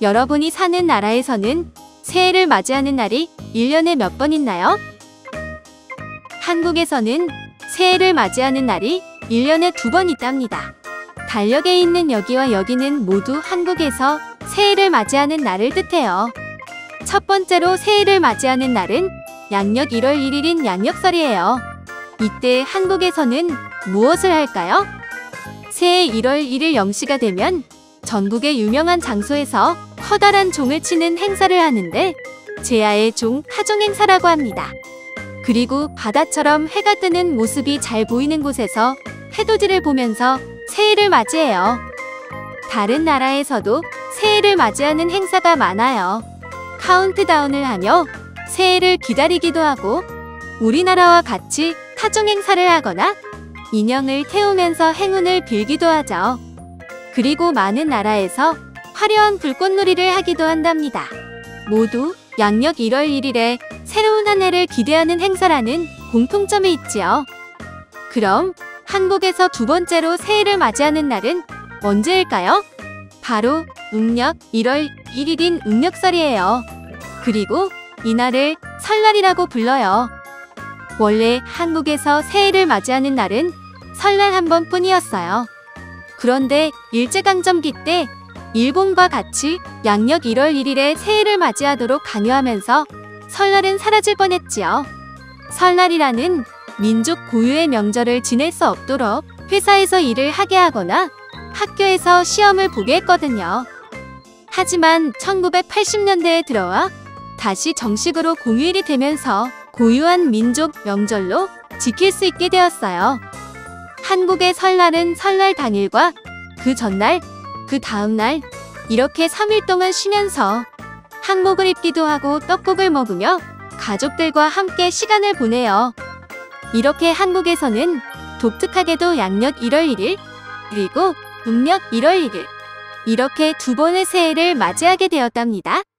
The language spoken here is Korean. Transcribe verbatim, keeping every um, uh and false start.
여러분이 사는 나라에서는 새해를 맞이하는 날이 일 년에 몇 번 있나요? 한국에서는 새해를 맞이하는 날이 일 년에 두 번 있답니다. 달력에 있는 여기와 여기는 모두 한국에서 새해를 맞이하는 날을 뜻해요. 첫 번째로 새해를 맞이하는 날은 양력 일월 일일인 양력설이에요. 이때 한국에서는 무엇을 할까요? 새해 일월 일일 영 시가 되면 전국의 유명한 장소에서 커다란 종을 치는 행사를 하는데 제야의 종 타종 행사라고 합니다. 그리고 바다처럼 해가 뜨는 모습이 잘 보이는 곳에서 해돋이를 보면서 새해를 맞이해요. 다른 나라에서도 새해를 맞이하는 행사가 많아요. 카운트다운을 하며 새해를 기다리기도 하고 우리나라와 같이 타종 행사를 하거나 인형을 태우면서 행운을 빌기도 하죠. 그리고 많은 나라에서 화려한 불꽃놀이를 하기도 한답니다. 모두 양력 일월 일일에 새로운 한 해를 기대하는 행사라는 공통점이 있지요. 그럼 한국에서 두 번째로 새해를 맞이하는 날은 언제일까요? 바로 음력 일월 일일인 음력설이에요. 그리고 이날을 설날이라고 불러요. 원래 한국에서 새해를 맞이하는 날은 설날 한 번뿐이었어요. 그런데 일제강점기 때 일본과 같이 양력 일월 일일에 새해를 맞이하도록 강요하면서 설날은 사라질 뻔했지요. 설날이라는 민족 고유의 명절을 지낼 수 없도록 회사에서 일을 하게 하거나 학교에서 시험을 보게 했거든요. 하지만 천구백팔십 년대에 들어와 다시 정식으로 공휴일이 되면서 고유한 민족 명절로 지킬 수 있게 되었어요. 한국의 설날은 설날 당일과 그 전날, 그 다음날 이렇게 삼 일 동안 쉬면서 한복을 입기도 하고 떡국을 먹으며 가족들과 함께 시간을 보내요. 이렇게 한국에서는 독특하게도 양력 일월 일일 그리고 음력 일월 일일 이렇게 두 번의 새해를 맞이하게 되었답니다.